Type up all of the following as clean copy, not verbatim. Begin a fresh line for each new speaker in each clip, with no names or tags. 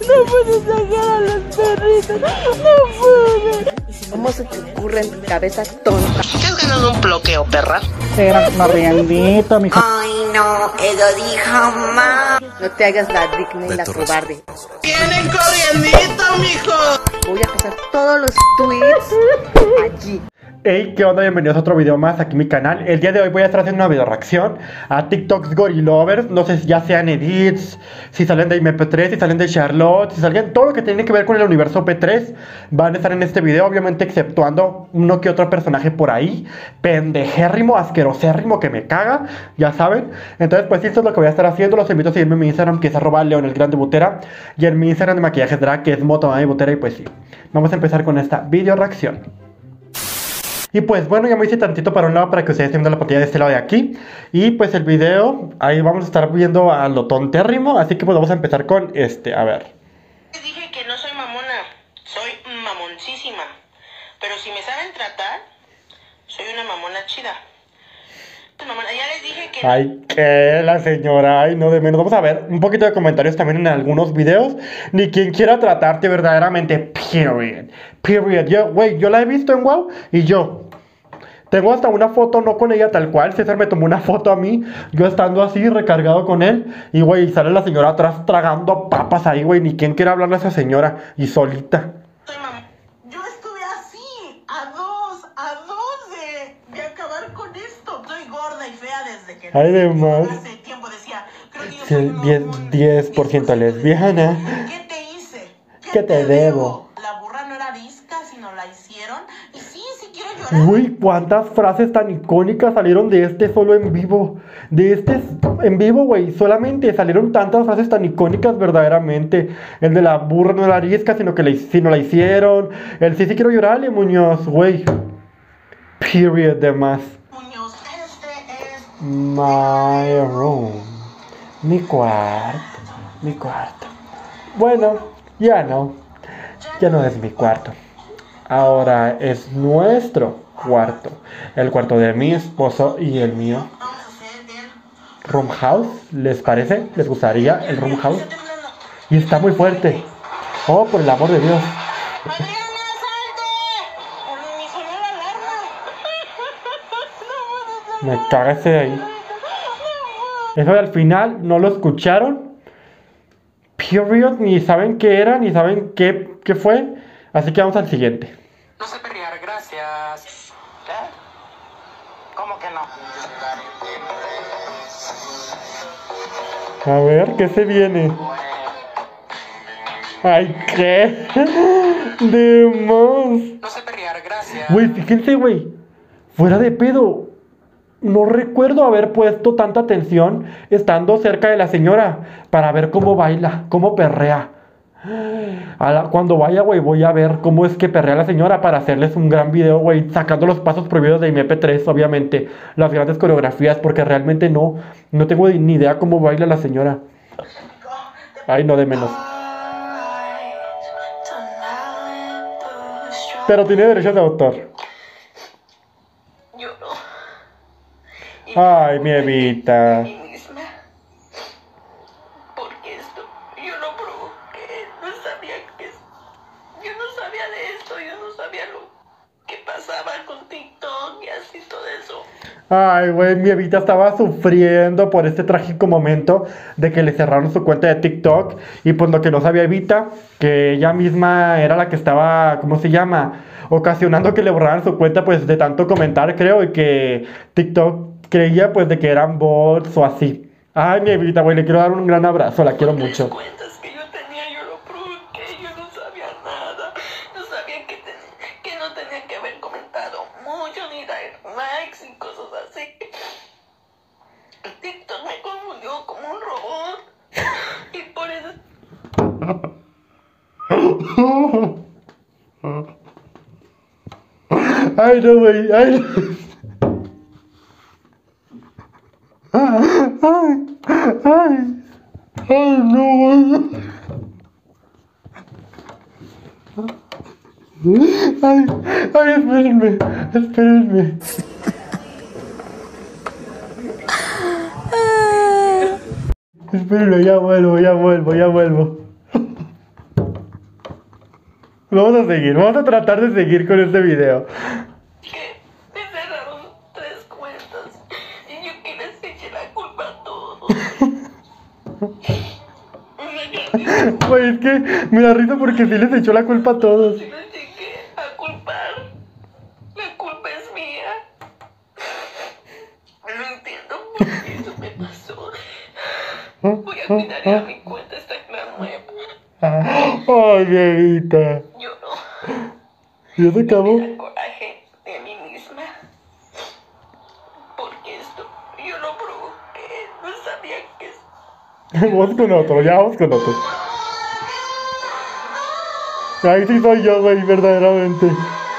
No puedes sacar a los perritos. No puedes.
¿Cómo se te ocurre en tu cabeza tonta? ¿Qué has ganado un bloqueo, perra?
Era un arriendito, mijo.
Ay, no, eso dijo mamá. No te hagas la digna y la cobarde.
¡Tienen corriendito, mijo!
Voy a pasar todos los tweets allí.
Hey, ¿qué onda? Bienvenidos a otro video más aquí en mi canal. El día de hoy voy a estar haciendo una video reacción a TikToks Gorilovers. No sé si ya sean edits, si salen de MP3, si salen de Charlotte, si salen todo lo que tiene que ver con el universo P3. Van a estar en este video, obviamente exceptuando uno que otro personaje por ahí pendejérrimo, asquerosérrimo, que me caga, ya saben. Entonces pues esto es lo que voy a estar haciendo. Los invito a seguirme en mi Instagram, que es @leonelgrandebotera, y en mi Instagram de maquillajes drag, que es motomamibotera. Y pues sí, vamos a empezar con esta video reacción. Y pues bueno, ya me hice tantito para un lado para que ustedes estén viendo la pantalla de este lado de aquí. Y pues el video, ahí vamos a estar viendo a lo tontérrimo. Así que pues vamos a empezar con a ver.
Les dije que no soy mamona, soy mamoncísima. Pero si me saben tratar, soy una mamona chida. Mamona, ya les dije que...
Ay, que la señora, ay, no de menos. Vamos a ver un poquito de comentarios también en algunos videos. Ni quien quiera tratarte verdaderamente, period. Yo la he visto en WoW y yo tengo hasta una foto, no con ella tal cual. César me tomó una foto a mí, yo estando así, recargado con él. Y güey, sale la señora atrás tragando papas ahí, güey. Ni quien quiera hablarle a esa señora y solita.
Yo estuve así, a dos de acabar con esto. Soy gorda y fea desde que...
Ay, de más.
Hace tiempo decía, creo que yo soy
10% lesbiana.
¿Qué te hice?
¿Qué te debo?
La burra no era disca, sino la hicieron. Y sí quiero llorar.
Uy, cuántas frases tan icónicas salieron de este solo en vivo. De este en vivo, güey, solamente salieron tantas frases tan icónicas verdaderamente. El de la burra no era arisca, sino la hicieron. El sí quiero llorarle, Muñoz, güey. Period, de más.
Muñoz, este es...
My room. Mi cuarto. Bueno, ya no es mi cuarto. Ahora es nuestro cuarto. El cuarto de mi esposo y el mío.
Vamos a hacer el...
Room house, ¿les parece? ¿Les gustaría el room house? Y está muy fuerte. Oh, por el amor de Dios.
¡Adriana, salte! ¡Me sonó la alarma!
Me caga ese de ahí. Eso de al final no lo escucharon. Period, ni saben qué era, ni saben qué fue. Así que vamos al siguiente.
No sé perrear, gracias. ¿Qué? ¿Cómo que no?
A ver, ¿qué se viene? Ay, ¿qué? De más.
No sé perrear, gracias.
Güey, fíjense, güey. Fuera de pedo. No recuerdo haber puesto tanta atención estando cerca de la señora para ver cómo baila, cómo perrea. Cuando vaya, güey, voy a ver cómo es que perrea la señora para hacerles un gran video, güey, sacando los pasos prohibidos de MP3, obviamente, las grandes coreografías, porque realmente no tengo ni idea cómo baila la señora. Ay, no, de menos. Pero tiene derechos de autor.
Yo no.
Ay, mi Evita.
Porque esto, yo lo provoqué, yo no sabía de esto, yo no sabía lo que pasaba con TikTok y así todo eso.
Ay, güey, mi Evita estaba sufriendo por este trágico momento de que le cerraron su cuenta de TikTok. Y pues lo que no sabía Evita, que ella misma era la que estaba, ¿cómo se llama? Ocasionando que le borraran su cuenta pues de tanto comentar, creo, y que TikTok creía pues de que eran bots o así. Ay, mi Evita, güey, le quiero dar un gran abrazo, la quiero mucho.
Las cuentas que yo tenía, yo lo provoqué, yo no sabía nada. No sabía que no tenía que haber comentado mucho ni dar likes y cosas así. TikTok me confundió como un robot. Y por eso...
Ay, no, güey, ay. Ay, no, güey. Ay, espérenme. Espérenme, ya vuelvo. Vamos a tratar de seguir con este video.
Que me cerraron 3 cuentas y yo que les eché la culpa a todos.
Güey, es que me da risa porque sí les echó la culpa a todos.
Si les llegué a culpar, la culpa es mía. No entiendo por qué eso me pasó. Voy a cuidar a mi cuenta esta gran nueva.
Ay, bebita.
Yo no.
¿Ya se acabó?
Me da coraje de mí misma. Porque esto yo lo provoqué. No sabía que es.
Vamos con otro, ya vamos con otro. Ahí sí soy yo, güey, verdaderamente.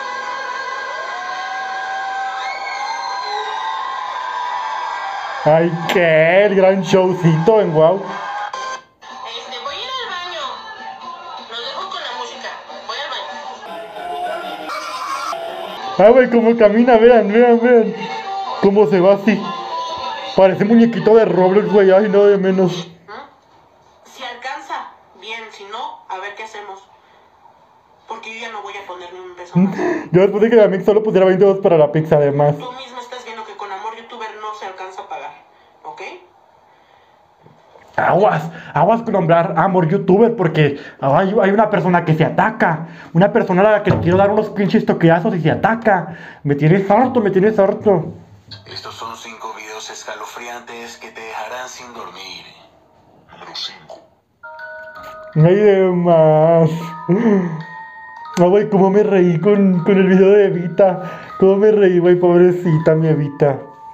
Ay, qué, el gran showcito en Wow.
Voy a ir al baño. Los dejo con la música. Voy al baño.
Ah, güey, cómo camina, vean. Cómo se va así. Parece muñequito de Roblox, güey, ay, no, de menos.
Si alcanza, bien. Si no, a ver qué hacemos. Porque yo ya no voy a poner ni un peso más.
Yo después de que Damián solo pusiera 20 euros para la pizza, además.
Tú mismo estás viendo que con Amor Youtuber no se alcanza a pagar. ¿Ok?
Aguas con nombrar Amor Youtuber, porque hay una persona que se ataca. Una persona a la que le quiero dar unos pinches toqueazos y se ataca. Me tienes harto.
Estos son 5 videos escalofriantes que te dejarán sin dormir. Número 5.
Ay, demás. Ah, güey, cómo me reí con el video de Evita. Cómo me reí, güey, pobrecita mi Evita.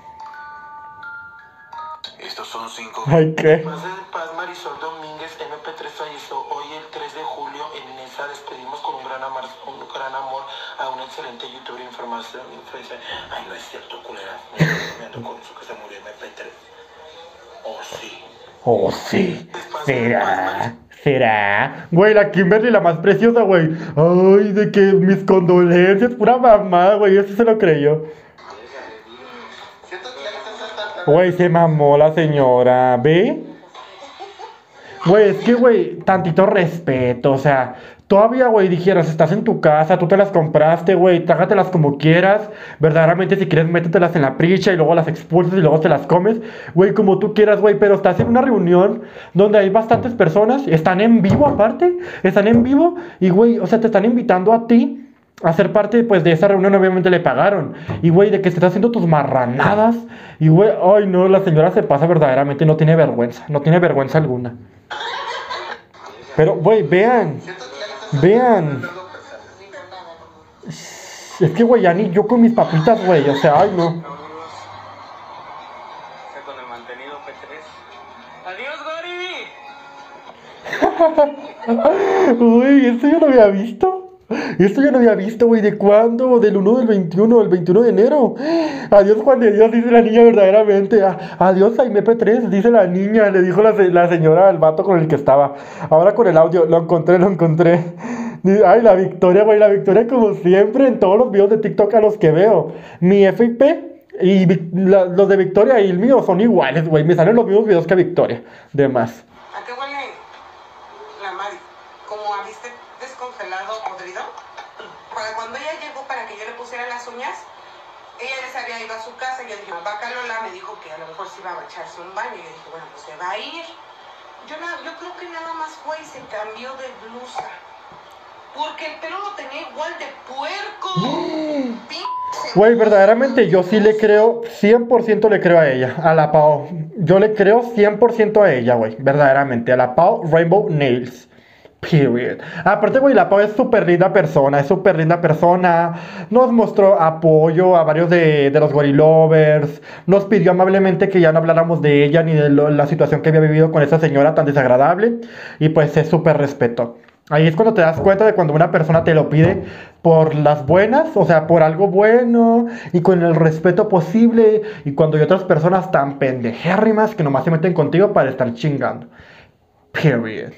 Estos son 5
Ay, ¿qué?
Paz de Paz Marisol Domínguez, MP3 falleció hoy el 3 de julio. En Inesa despedimos con un gran amor a un excelente youtuber información influencer. Ay, no es cierto, culera. Me ando con eso que se murió MP3. Oh, sí.
¿Será? Güey, la Kimberly, la más preciosa, güey. Ay, de que mis condolencias, pura mamada, güey, eso se lo creyó. Güey, se mamó la señora, ¿ve? Güey, es que, güey, tantito respeto, o sea, todavía, güey, dijeras, estás en tu casa, tú te las compraste, güey, trágatelas como quieras, verdaderamente si quieres métetelas en la pricha y luego las expulsas y luego te las comes, güey, como tú quieras, güey, pero estás en una reunión donde hay bastantes personas, están en vivo aparte, y, güey, o sea, te están invitando a ti a ser parte, pues, de esa reunión, obviamente le pagaron, y, güey, de que se está haciendo tus marranadas, y, güey, ay, no, la señora se pasa verdaderamente, no tiene vergüenza alguna. Pero, güey, vean. Es que, güey, ya ni yo con mis papitas, güey, o sea, ay, no.
Con el mantenido P3. ¡Adiós, Gori!
Uy, esto yo no había visto, güey, ¿de cuándo? Del 1 del 21, del 21 de enero. Adiós, Juan de Dios, dice la niña verdaderamente. Adiós, Jaime P3, dice la niña, le dijo la señora al vato con el que estaba. Ahora con el audio, lo encontré. Ay, la Victoria, güey, la Victoria como siempre en todos los videos de TikTok a los que veo. Mi FIP y los de Victoria y el mío son iguales, güey. Me salen los mismos videos que Victoria, de más.
¿A qué huele la Mari? ¿Como a bistec descongelado podrido? Para cuando ella llegó para que yo le pusiera las uñas, ella ya se había ido a su casa y yo dije, vaca Lola me dijo que a lo mejor se iba a echarse un baño y yo dije, bueno, pues se va a ir. Yo creo que nada más fue y se cambió de blusa. Porque el pelo lo tenía igual de puerco.
Güey, verdaderamente yo sí le creo, 100% le creo a ella, a la Pao. Yo le creo 100% a ella, güey, verdaderamente, a la Pao Rainbow Nails. Period. Aparte, güey, la Pao es súper linda persona, Nos mostró apoyo a varios de los gorilovers. Nos pidió amablemente que ya no habláramos de ella ni de la situación que había vivido con esa señora tan desagradable. Y pues es súper respeto. Ahí es cuando te das cuenta de cuando una persona te lo pide por las buenas, o sea, por algo bueno y con el respeto posible. Y cuando hay otras personas tan pendejérrimas que nomás se meten contigo para estar chingando. Period.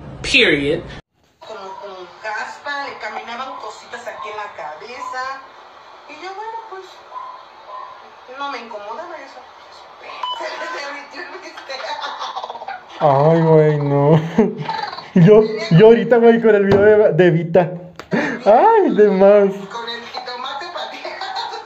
Como con caspa, le caminaban cositas aquí en la cabeza. Y yo, bueno, pues, no me incomodaba eso. Se le derritió el bistec.
Ay, güey, no. Yo ahorita, güey, con el video de Evita. Ay, de más.
con el jitomate pateado.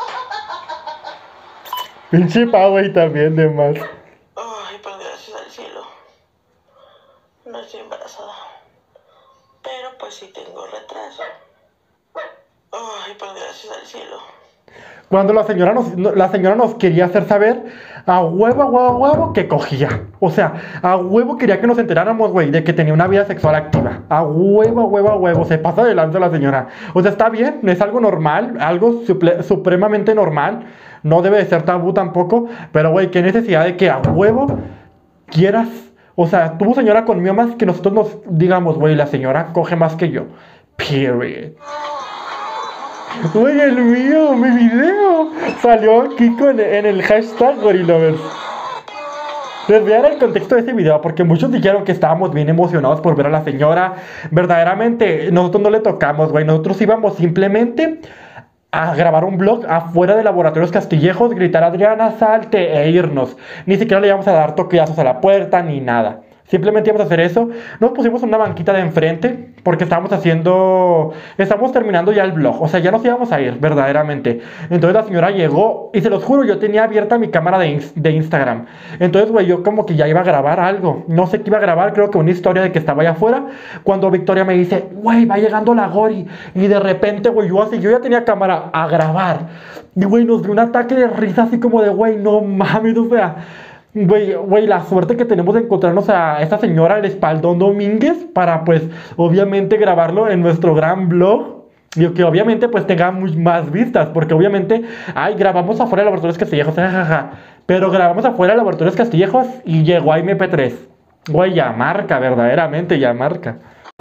Pinche Poway también, de más.
Ay, pues gracias al cielo. No estoy embarazada. Pero pues sí tengo retraso. Ay, pues gracias al cielo.
Cuando la señora nos quería hacer saber a huevo que cogía. O sea, a huevo quería que nos enteráramos, güey, de que tenía una vida sexual activa. A huevo. Se pasa de lanza la señora. O sea, está bien, es algo normal, algo supremamente normal. No debe de ser tabú tampoco. Pero, güey, qué necesidad de que a huevo quieras. O sea, tuvo señora conmigo más que nosotros nos digamos, güey, la señora coge más que yo. Period. Güey, el mío, mi video salió aquí en el hashtag Gorilovers. Les voy a dar el contexto de este video porque muchos dijeron que estábamos bien emocionados por ver a la señora. Verdaderamente, nosotros no le tocamos, güey. Nosotros íbamos simplemente a grabar un vlog afuera de Laboratorios Castillejos, gritar Adriana, salte e irnos. Ni siquiera le íbamos a dar toqueazos a la puerta ni nada. Simplemente íbamos a hacer eso. Nos pusimos una banquita de enfrente porque estamos terminando ya el vlog. O sea, ya nos íbamos a ir, verdaderamente. Entonces la señora llegó y se los juro, yo tenía abierta mi cámara de Instagram. Entonces, güey, yo como que ya iba a grabar algo. No sé qué iba a grabar, creo que una historia de que estaba allá afuera. Cuando Victoria me dice, güey, va llegando la Gori. Y de repente, güey, yo ya tenía cámara a grabar. Y, güey, nos dio un ataque de risa así como de, güey, no mames, o sea... Güey, la suerte que tenemos de encontrarnos a esta señora, el Espaldón Domínguez, para pues obviamente grabarlo en nuestro gran vlog. Y que obviamente pues tenga más vistas, porque obviamente, grabamos afuera de Laboratorios Castillejos, jajaja. Pero grabamos afuera de Laboratorios Castillejos y llegó a MP3. Güey, ya marca, verdaderamente ya marca.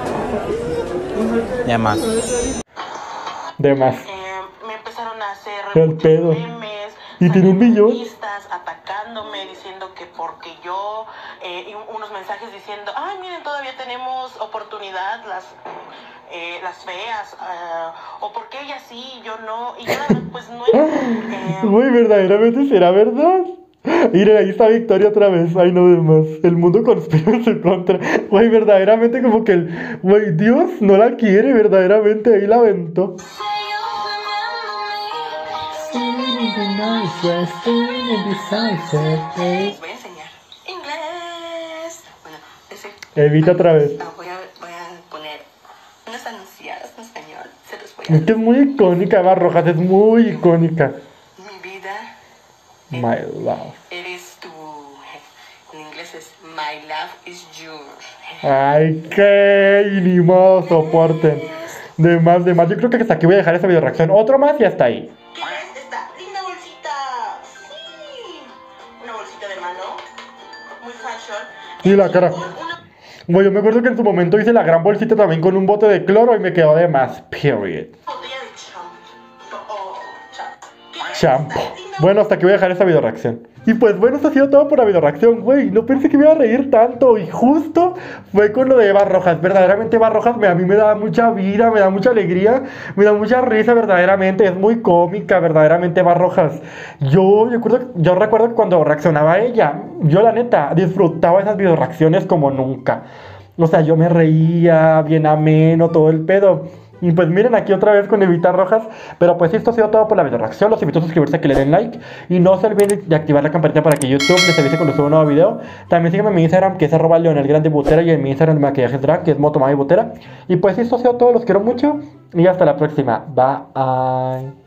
Ya más.
De más.
Me empezaron a hacer
El pedo.
memes.
Y tiene 1 millón.
Atacándome, diciendo que porque yo, y unos mensajes diciendo, ay, miren, todavía tenemos oportunidad, las feas, o porque ella sí, yo no, y yo la verdad, pues no era.
Güey, verdaderamente será verdad. Miren, ahí está Victoria otra vez. Ay, no de más. El mundo conspira en su contra. Güey, verdaderamente como que güey, Dios no la quiere, verdaderamente. Ahí la aventó.
Les voy a enseñar inglés. Bueno,
Evita otra vez.
voy a poner unas anunciadas en español. Se los voy
Es que es muy icónica, Eva Rojas. Es muy icónica.
Mi vida.
My love.
Eres tú. En inglés es my love is you.
Ay, qué ni modo, soporten. De más. Yo creo que hasta aquí voy a dejar esa video reacción. Otro más y hasta ahí.
¿Quieres esta linda bolsita? Sí. Una bolsita de mano. Muy fashion.
Y la cara. Bueno, yo me acuerdo que en su momento hice la gran bolsita también con un bote de cloro y me quedó de más. Period.
Botella de champú. Oh,
Shampoo. Bueno, hasta aquí voy a dejar esa video reacción. Y pues bueno, esto ha sido todo por la video reacción, güey. No pensé que me iba a reír tanto. Y justo fue con lo de Eva Rojas. Verdaderamente Eva Rojas a mí me da mucha vida, me da mucha alegría, me da mucha risa, verdaderamente. Es muy cómica, verdaderamente Eva Rojas. Yo recuerdo que cuando reaccionaba a ella, yo la neta disfrutaba esas video reacciones como nunca. O sea, yo me reía, bien ameno, todo el pedo. Y pues miren aquí otra vez con Evita Rojas. Pero pues esto ha sido todo por la video reacción. Los invito a suscribirse, a que le den like. Y no se olviden de activar la campanita para que YouTube les avise cuando suba un nuevo video. También síganme en mi Instagram, que es @leonelgrandebutera. Y en mi Instagram de maquillajes drag, que es motomami butera. Y pues esto ha sido todo, los quiero mucho. Y hasta la próxima. Bye.